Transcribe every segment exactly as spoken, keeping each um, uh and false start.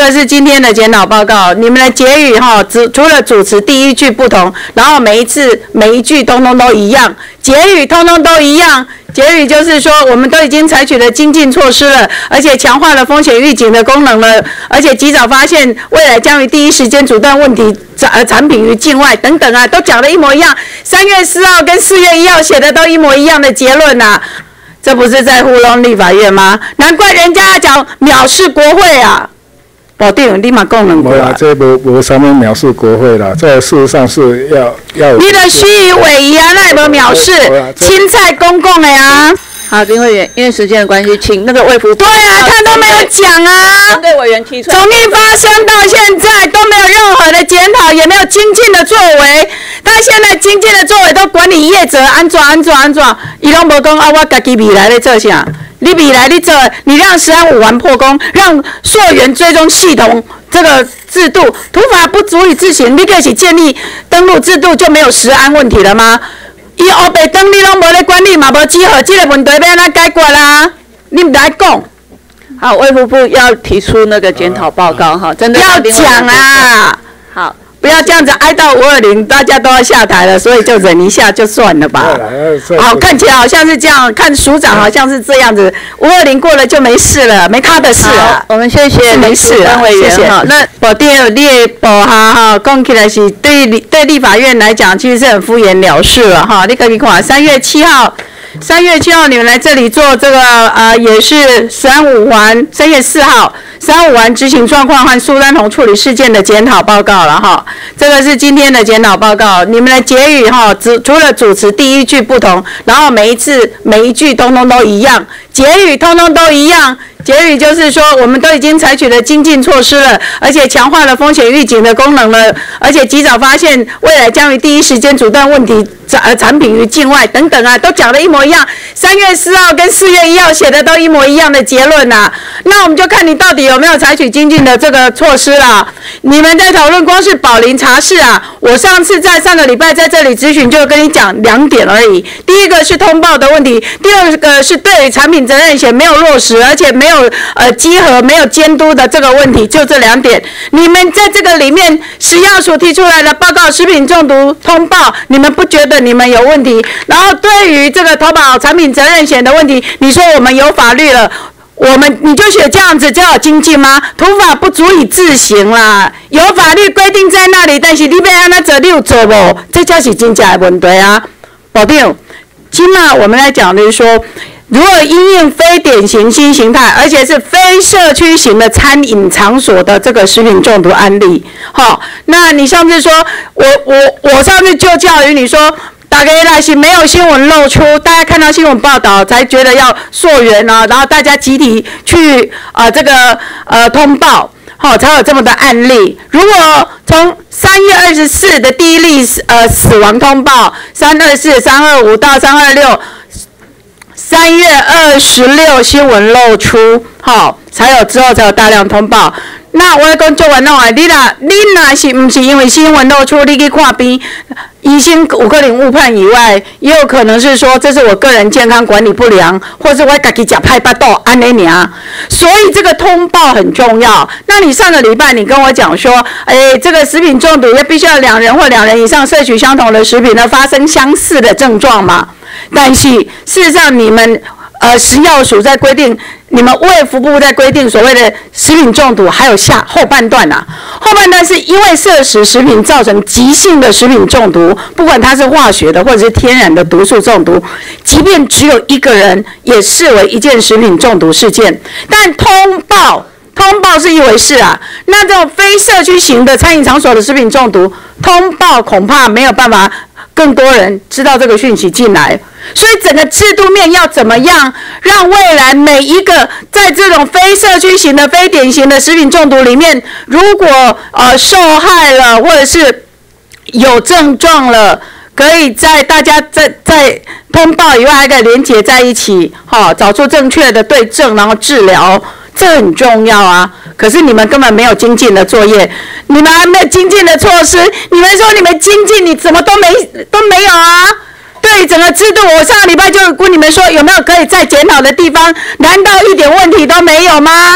个是今天的检讨报告，你们的结语哈，只除了主词第一句不同，然后每一次每一句通通都一样，结语通通都一样。结语就是说，我们都已经采取了精进措施了，而且强化了风险预警的功能了，而且及早发现未来将于第一时间阻断问题呃产品于境外等等啊，都讲的一模一样。三月四号跟四月一号写的都一模一样的结论啊，这不是在糊弄立法院吗？难怪人家要讲藐视国会啊！保定立马讲两句啊！ 这无无啥物藐视国会啦，这事实上是要要。 你的虚以委夷啊，那也无藐视，青菜公共的啊。 好，林委员，因为时间的关系，请那个卫福部。 对啊，他都没有讲啊。 针对委员提出。 从一发生到现在都没有任何的检讨，也没有精进的作为。但现在精进的作为都管理业者安怎安怎安怎，伊拢无讲啊，我家己未来咧做啥？你未来你做，你让食安五完破功，让溯源追踪系统这个制度土法不足以自行，你就是建立登录制度就没有食安问题了吗？伊黑白登你拢无咧管理嘛，无稽核，这个问题要安怎解决啦？你唔来讲。 好，卫福部要提出那个检讨报告哈，真的要讲啊。 好。 不要这样子哀到五二零，大家都要下台了，所以就忍一下就算了吧。好，看起来好像是这样，看署长好像是这样子，五二零过了就没事了，没他的事了。 我们谢谢没事啊，谢谢。那保定列保哈哈，讲起来是对对立法院来讲，其实是很敷衍了事了哈。你可以看，三月七号。三月七号你们来这里做这个呃，也是十安五环。三月四号，十安五环执行状况和苏丹红处理事件的检讨报告了哈。这个是今天的检讨报告，你们的结语哈，只除了主词第一句不同，然后每一次每一句通通都一样，结语通通都一样。结语就是说，我们都已经采取了精进措施了，而且强化了风险预警的功能了，而且及早发现未来将于第一时间阻断问题呃产品于境外等等啊，都讲的一模一样。三月四号跟四月一号写的都一模一样的结论啊，那我们就看你到底有没有采取精进的这个措施啦。你们在讨论光是宝林茶室啊，我上次在上个礼拜在这里咨询就跟你讲两点而已。第一个是通报的问题，第二个是对产品责任险没有落实，而且没有呃稽核、没有监督的这个问题，就这两点。你们在这个里面，食药署提出来的报告食品中毒通报，你们不觉得你们有问题？然后对于这个投保产品责任险的问题，你说我们有法律了。我们你就写这样子叫有精进吗？土法不足以自行啦，有法律规定在那里，但是你要安怎做，你有做无？这才是真正的问题啊！保定，今嘛我们来讲的是说，如何因应非典型新形态，而且是非社区型的餐饮场所的这个食品中毒案例。好，那你上次说，我我我上次就教育你说。大概那是没有新闻露出，大家看到新闻报道才觉得要溯源啊，然后大家集体去呃这个呃通报，好、哦、才有这么的案例。如果从三月二十四的第一例呃死亡通报，三二四、三二五到三二六，三月二十六新闻露出，好、哦、才有之后才有大量通报。那我要讲做完弄啊，你若你若是唔是因为新闻露出，你去看病，医生有可能误判以外，也有可能是说这是我个人健康管理不良，或是我家己食歹巴肚安尼尔。所以这个通报很重要。那你上个礼拜你跟我讲说，哎，这个食品中毒要必须要两人或两人以上摄取相同的食品呢，发生相似的症状嘛？但是事实上你们呃食药署在规定。你们卫福部在规定所谓的食品中毒，还有下后半段啊，后半段是因为摄食食品造成急性的食品中毒，不管它是化学的或者是天然的毒素中毒，即便只有一个人，也视为一件食品中毒事件。但通报，通报是一回事啊，那这种非社区型的餐饮场所的食品中毒，通报恐怕没有办法。更多人知道这个讯息进来，所以整个制度面要怎么样让未来每一个在这种非社区型的、非典型的食品中毒里面，如果呃受害了或者是有症状了，可以在大家在在通报以外，还可以连结在一起，好、哦、找出正确的对症，然后治疗。这很重要啊！可是你们根本没有精进的作业，你们还没有精进的措施。你们说你们精进，你怎么都没都没有啊？对整个制度，我上个礼拜就跟你们说，有没有可以再检讨的地方？难道一点问题都没有吗？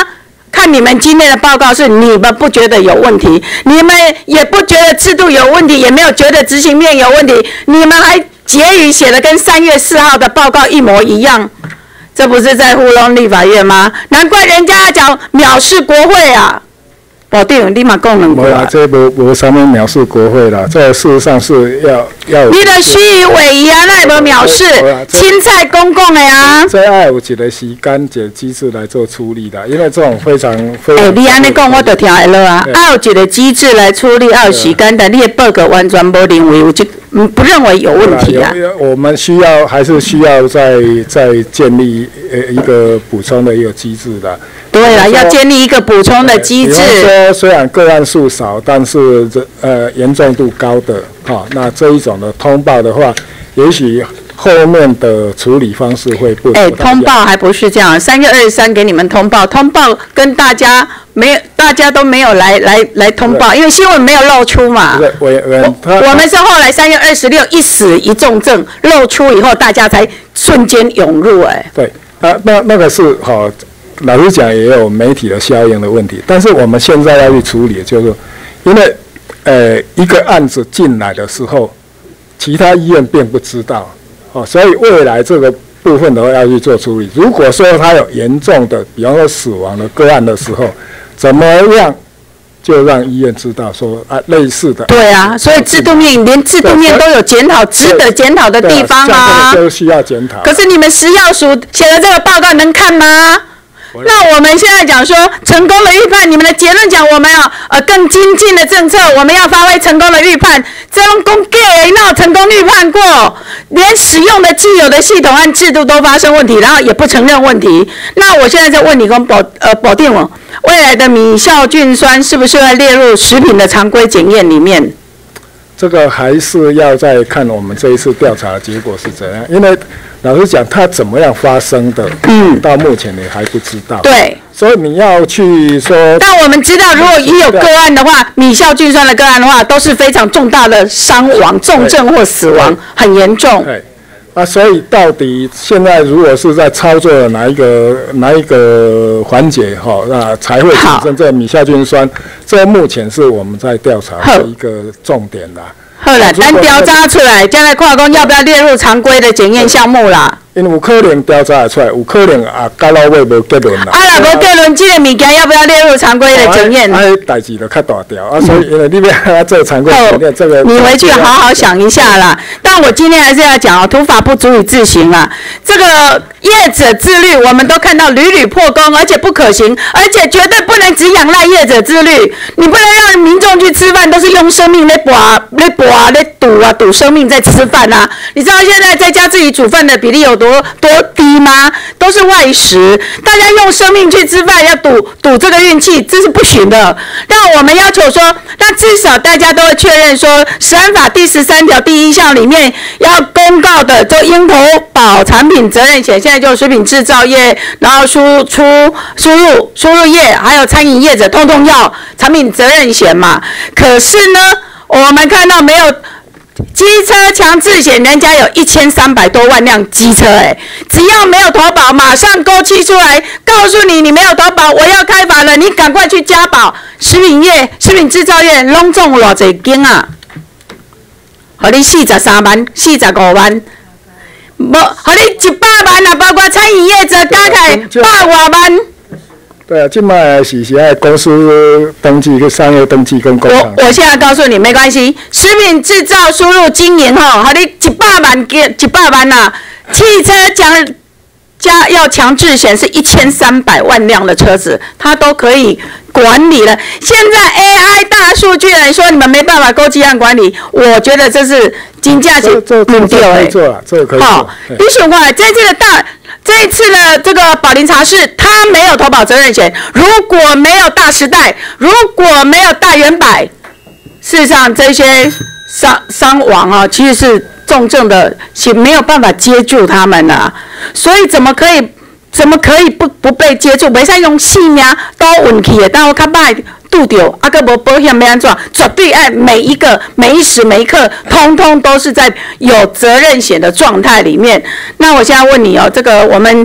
看你们今天的报告是你们不觉得有问题，你们也不觉得制度有问题，也没有觉得执行面有问题，你们还结语写的跟三月四号的报告一模一样，这不是在糊弄立法院吗？难怪人家要讲藐视国会啊！保定立马讲两句。 没啦，这无无啥物藐视国会啦，这事实上是要要。 你的虚与委蛇啊，那无藐视，青菜公共的啊。 这要有一个时间、一个机制来做处理的，因为这种非常非常。 哎，你安尼讲，我就听会落啊。要有一个机制来处理，要有时间，但你的报告完全无认为有这，嗯，不认为有问题啊。 我们需要还是需要再再建立呃一个补充的一个机制的。 对了，要建立一个补充的机制。 比方说，虽然个案数少，但是这呃严重度高的，哈、哦，那这一种的通报的话，也许后面的处理方式会不同。哎， 通报还不是这样，三月二十三给你们通报，通报跟大家没有，大家都没有来来来通报，因为新闻没有露出嘛。 对，我我我们是后来三月二十六一死一重症露出以后，大家才瞬间涌入、哎。 对，啊，那那个是好。哦老实讲，也有媒体的效应的问题，但是我们现在要去处理，就是因为，呃，一个案子进来的时候，其他医院并不知道，哦，所以未来这个部分的话要去做处理。如果说他有严重的，比方说死亡的个案的时候，怎么样就让医院知道说啊，类似的。 对啊，所以制度面连制度面都有检讨，值得检讨的地方啊。 都需要检讨。 可是你们食药署写的这个报告能看吗？那我们现在讲说成功的预判，你们的结论讲我们要呃更精进的政策，我们要发挥成功的预判，这种公给那有成功预判过，连使用的既有的系统和制度都发生问题，然后也不承认问题。那我现在在问你，跟保呃保定我未来的米酵菌酸是不是会列入食品的常规检验里面？ 这个还是要再看我们这一次调查的结果是怎样，因为老实讲，它怎么样发生的，嗯，到目前你还不知道。 对， 所以你要去说。 但我们知道，如果一有个案的话，米酵菌酸的个案的话，都是非常重大的伤亡、重症或死亡，很严重。 对。啊，所以到底现在如果是在操作的哪一个哪一个环节哈、哦，那才会产生这个米酵菌酸？这目前是我们在调查的一个重点啦。 好啦，咱调查出来，将来看讲要不要列入常规的检验项目啦。 因为有可能调查出来，有可能啊，到老尾无结论啦。 啊，若无结论，这个物件要不要列入常规的检验？ 啊，代志就较大条啊，所以因为你要做常规检验，这个你回去好好想一下啦。但我今天还是要讲哦，土法不足以自行啊。这个业者自律，我们都看到屡屡破功，而且不可行，而且绝对不能只仰赖业者自律。你不能让民众去吃饭都是用生命来搏、来搏、来赌啊，赌生命在吃饭啊。你知道现在在家自己煮饭的比例有多多低吗？都是外食，大家用生命去吃饭，要赌赌这个运气，这是不行的。那我们要求说，那至少大家都会确认说，食安法第十三条第一项里面要公告的，就应投保产品责任险，现在就食品制造业，然后输出输入输入业，还有餐饮业者，通通要产品责任险嘛。可是呢，我们看到没有？机车强制险，人家有一千三百多万辆机车，哎，只要没有投保，马上勾七出来，告诉你你没有投保，我要开罚了，你赶快去加保。食品业、食品制造业拢总有偌济间啊？互你四十三万、四十五万，无，互你一百万啊，包括餐饮业者加起来百外万。 对啊，这卖是是爱公司登记、跟商业登记跟工厂。 我我现在告诉你，没关系，食品制造输入经营吼，好你一百万给一百万呐、啊，汽车强加要强制险是一千三百万辆的车子，它都可以管理了。现在 A I 大数据来说，你们没办法勾稽案管理，我觉得这是金价是目标哎。 这个这个可以做。好， 你想看这次的大。这一次的这个宝林茶室，他没有投保责任险。如果没有大时代，如果没有大圆百，事实上这些伤伤亡啊，其实是重症的，是没有办法接住他们的、啊。所以怎么可以怎么可以不不被接住？袂使用性命都运气的，但我较歹拄着，啊个无保险要安怎？绝对爱每一个每一时每一刻，通通都是在有责任险的状态里面。那我现在问你哦，这个我们期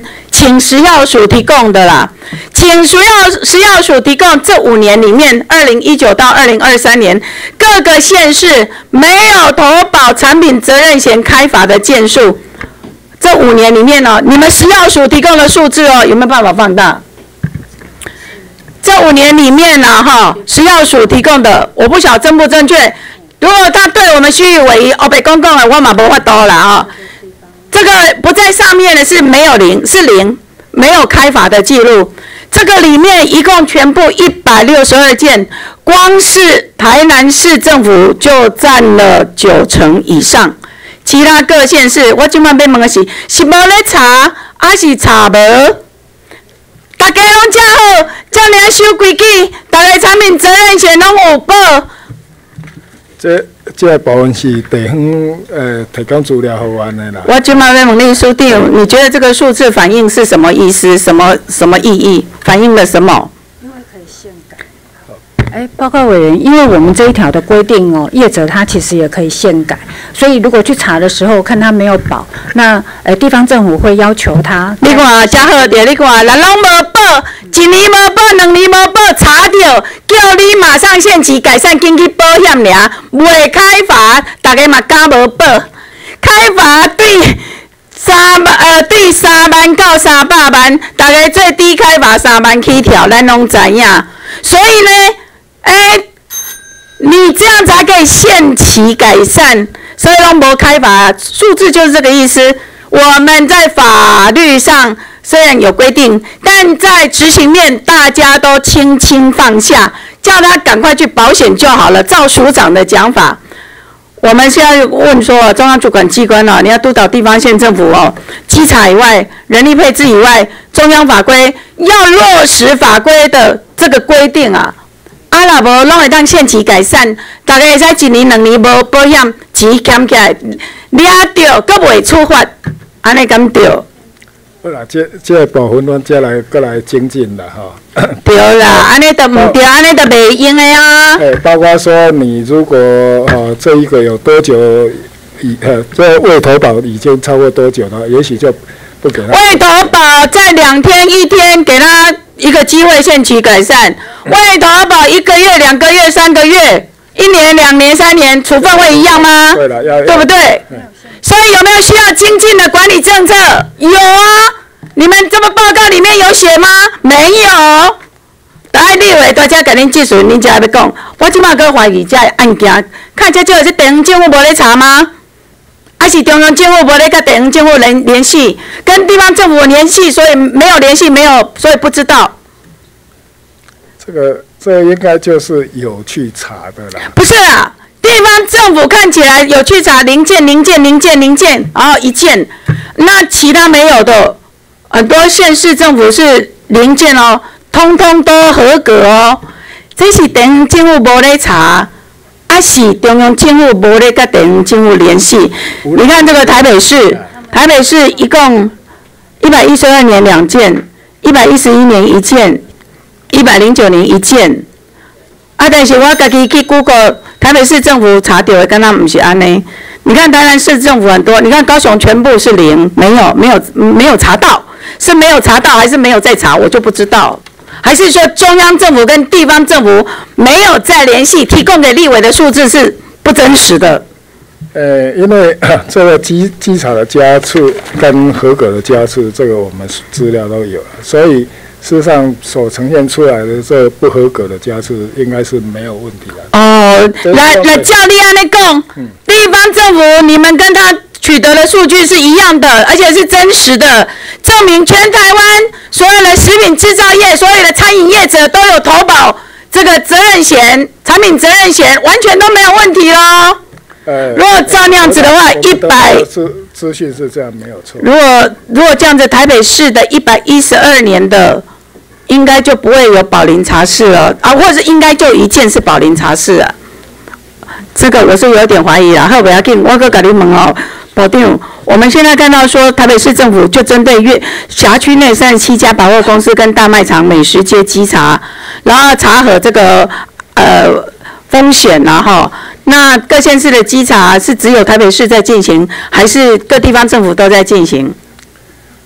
请食药署提供的啦，请食药食药署提供这五年里面，二零一九到二零二三年各个县市没有投保产品责任险开罚的件数，这五年里面哦，你们食药署提供的数字哦，有没有办法放大？这五年里面呢、啊，哈，食药署提供的，我不晓得正不正确。如果他对我们虚以为哦，被公共的我嘛没法多了啊。这个不在上面的是没有零，是零，没有开罚的记录。这个里面一共全部一百六十二件，光是台南市政府就占了九成以上。其他各县市，我今晚要问的是，是无咧查，还是查无？大家拢遮好，遮尔守规矩，大家产品责任险拢有保。 这这部分是地方呃提供资料给我的啦。 我今晚要问你书记，你觉得这个数字反映是什么意思？什么什么意义？反映了什么？ 因为可以限改。哎，报告委员，因为我们这一条的规定哦，业者他其实也可以限改，所以如果去查的时候看他没有保，那呃地方政府会要求他。 你看，真好着，你看，人拢无保，一年无保，两年无保，查着，叫你马上限期改善经济保险尔，未开罚，大家嘛敢无保？开罚对三万呃对三万到三百万，大家最低开罚三万起跳，咱拢知影。所以呢。哎，你这样才可以限期改善，所以拢无开罚，数字就是这个意思。我们在法律上虽然有规定，但在执行面大家都轻轻放下，叫他赶快去保险就好了。照署长的讲法，我们现在问说，中央主管机关哦，你要督导地方县政府哦，稽查以外，人力配置以外，中央法规要落实法规的这个规定啊。啊，若无，拢会当限期改善，大家会使一年、两年无保险，钱减起来，抓着，阁袂处罚，安尼敢对？ 好啦，这这个部分，咱再来再来精进啦，吼。 对啦，安尼就唔对，安尼就袂用的啊。 哎，包括说你如果呃这一个有多久以呃这未投保已经超过多久了，也许就不给他。 未投保在两天、一天给他一个机会限期改善。未投保一个月、两个月、三个月、一年、两年、三年，处分会一样吗？ 对了，要对不对？所以有没有需要精进的管理政策？有啊，你们这么报告里面有写吗？没有。大立委大家甲恁技术，恁才要讲。我即马搁怀疑这案件，看这就是地方政府无咧查吗？还是中央政府无咧跟地方政府联联系，跟地方政府联系，所以没有联系，没有，所以不知道。 这个这应该就是有去查的啦。 不是啊，地方政府看起来有去查零件、零件、零件、零件，然后一件，那其他没有的，很多县市政府是零件哦，通通都合格哦。这是地方政府无咧查，还是中央政府无咧跟地方政府联系？你看这个台北市，台北市一共一百一十二年两件，一百一十一年一件。一百零九年一件，啊！但是我家己去 Google 台北市政府查到的，跟他不是安尼。你看台南市政府很多，你看高雄全部是零，没有没有没有查到，是没有查到还是没有在查，我就不知道。还是说中央政府跟地方政府没有再联系，提供给立委的数字是不真实的？ 呃，因为这个稽稽查的家次跟合格的家次，这个我们资料都有了，所以。事实上，所呈现出来的这不合格的家次，应该是没有问题的。 哦，来来，照你安尼讲，地方政府你们跟他取得的数据是一样的，而且是真实的，证明全台湾所有的食品制造业、所有的餐饮业者都有投保这个责任险、产品责任险，完全都没有问题咯。呃，如果照那样子的话，一百资资讯是这样没有错。 如果如果这样子，台北市的一百一十二年的。应该就不会有保龄茶室了啊，或者是应该就一件是保龄茶室啊。这个我是有点怀疑啦，后不要紧，我搁甲你问哦，保定，我们现在看到说台北市政府就针对粤辖区内三十七家百货公司跟大卖场、美食街稽查，然后查核这个呃风险然后，那各县市的稽查是只有台北市在进行，还是各地方政府都在进行？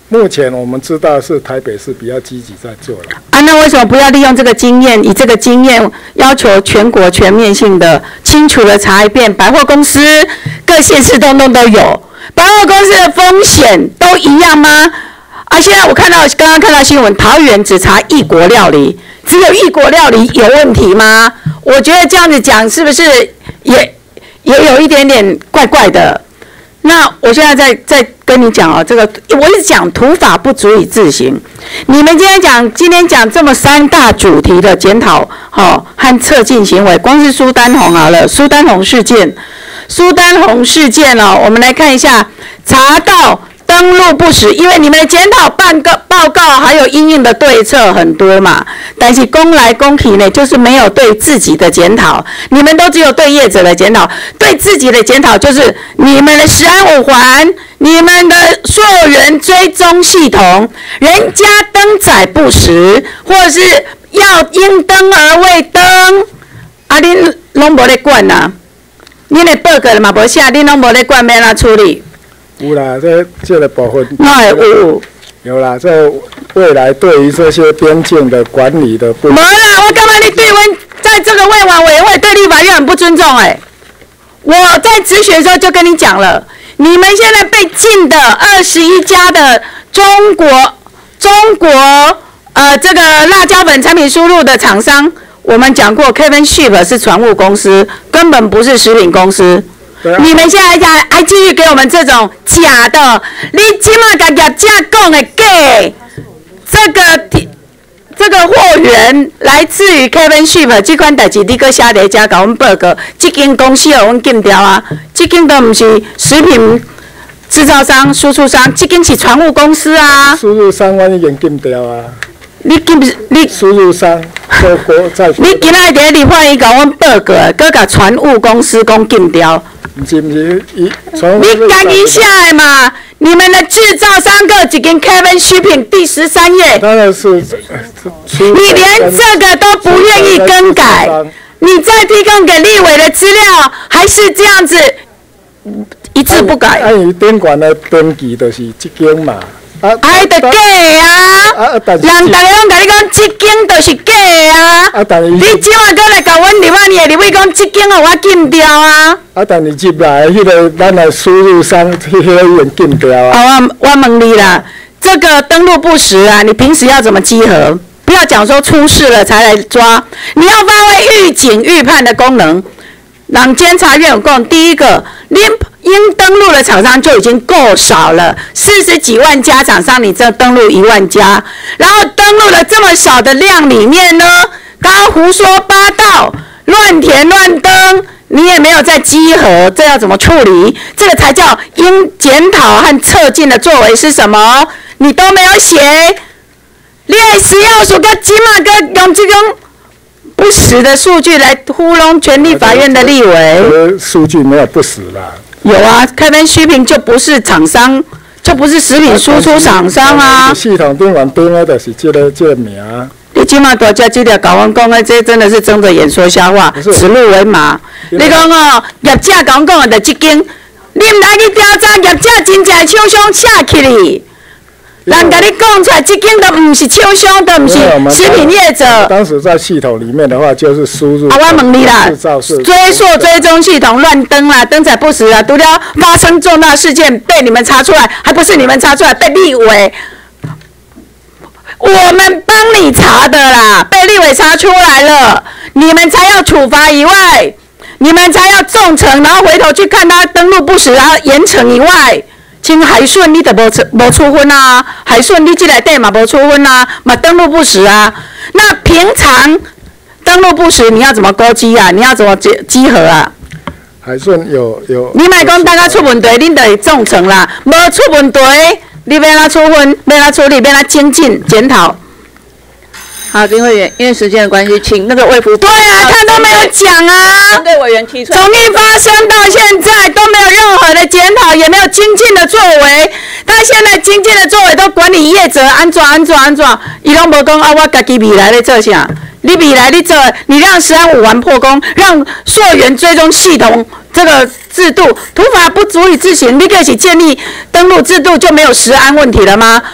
目前我们知道是台北市比较积极在做了。 啊，那为什么不要利用这个经验，以这个经验要求全国全面性的清楚的查一遍，百货公司各县市通通都有，百货公司的风险都一样吗？啊，现在我看到刚刚看到新闻，桃园只查异国料理，只有异国料理有问题吗？我觉得这样子讲是不是也也有一点点怪怪的？那我现在在在跟你讲哦，这个我是讲土法不足以自行。你们今天讲今天讲这么三大主题的检讨，哦和策进行为，光是苏丹红好了，苏丹红事件，苏丹红事件哦，我们来看一下，查到登录不实，因为你们的检讨办告报告还有因应的对策很多嘛，但是公来公去呢，就是没有对自己的检讨，你们都只有对业者的检讨，对自己的检讨就是你们的食安五环，你们的溯源追踪系统，人家登载不实，或者是要应登而未登，啊，恁拢无咧管呐，恁的报告嘛无写，恁拢无咧管，要哪处理？ 有啦，这这个部分。 那有。 有啦，这未来对于这些边境的管理的部分。 没啦，我干嘛你对我在这个卫环委员会对立法院很不尊重哎、欸？我在质询的时候就跟你讲了，你们现在被禁的二十一家的中国中国呃这个辣椒粉产品输入的厂商，我们讲过 Kevin Ship 是船务公司，根本不是食品公司。啊、你们现在还还继续给我们这种假的，你起码甲业者讲的假，这个这个货源来自于 Kevin Ship 这款代志，你搁写在遮甲阮报告，这间公司互阮禁掉啊，这间都唔是食品制造商、输出商，这间是船务公司啊。 输入商我已经禁掉啊。 你禁你输入商在国在。 你今仔日立法院甲阮报告，搁甲船务公司讲禁掉。 是不是？你家己写的嘛？你们的制造商各一间 Kevin Shipping 第十三页。 当然是。 你连这个都不愿意更改，你再提供给立委的资料，还是这样子一字不改。 按伊典管的登记就是这间嘛。 啊，哎，就假的啊！人大家拢甲你讲，这间就是假的啊！啊，但是你即晚过来甲阮立法院，立委讲这间互我禁掉啊！ 啊，但是入来迄个咱的输入商，迄个已经禁掉啊！ 啊，我我问你啦，这个登录不实啊，你平时要怎么稽核？不要讲说出事了才来抓，你要发挥预警预判的功能。让监察院有共第一个，连应登录的厂商就已经够少了，四十几万家厂商，你这登录一万家，然后登录了这么少的量里面呢，刚刚胡说八道、乱填乱登，你也没有在稽核，这要怎么处理？这个才叫应检讨和策进的作为是什么？你都没有写，你的食药署跟起码跟用这种不实的数据来糊弄全力法院的立委。 数据没有不实啦。 有啊 ，Kevin Shipping 就不是厂商，就不是食品输出厂商啊。 系统顶完登的就是这个这个名。 你起码大家资料搞阮讲的，这真的是睁着眼说瞎话，指鹿为马。你讲哦，业者甲阮讲的就这间，你唔来去调查，业者真正厂商下去哩。人甲你讲出来，这间都唔是厂商，都唔是食品业者。 当时在系统里面的话，就是输入。 啊，我问你啦，追溯追踪系统乱登啦，登载不实啊，除了发生重大事件被你们查出来，还不是你们查出来，被立委，我们帮你查的啦，被立委查出来了，你们才要处罚以外，你们才要重惩，然后回头去看他登录不实，然后严惩以外。像海顺你就无出无出分啊，海顺你这内底嘛无出分啊，嘛登录不实啊。那平常登录不实，你要怎么勾稽啊？你要怎么稽稽核啊？ 海顺有有。 你莫讲大家出问题，恁就会重惩啦。无出问题，你要哪处分？要哪处理？要哪精进检讨？ 好，林委员，因为时间的关系，请那个卫福部。 对啊，他都没有讲啊。 针对委员提出。 从一发生到现在都没有任何的检讨，也没有精进的作为。他现在精进的作为都管理业者安怎安怎安怎，伊拢无讲啊，我家己未来咧做啥？你未来你做，你让食安五环破功，让溯源追踪系统这个制度土法不足以自行，你可以建立登录制度就没有食安问题了吗？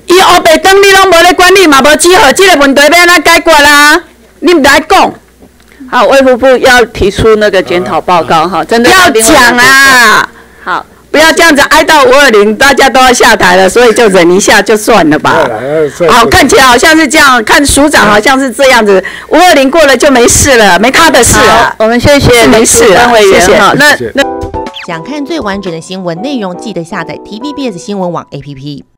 伊黑白灯你拢无咧管理嘛，无稽核，这个问题要安怎解决啦？你唔来讲。 好，卫福部要提出那个检讨报告哈，真的要讲啊！ 好， 不要这样子哀到五二零，大家都要下台了，所以就忍一下就算了吧。好，看起来好像是这样，看署长好像是这样子，五二零过了就没事了，没他的事了。 我们谢谢没事了， 委员哈。那那想看最完整的新闻内容，记得下载 T V B S 新闻网 A P P。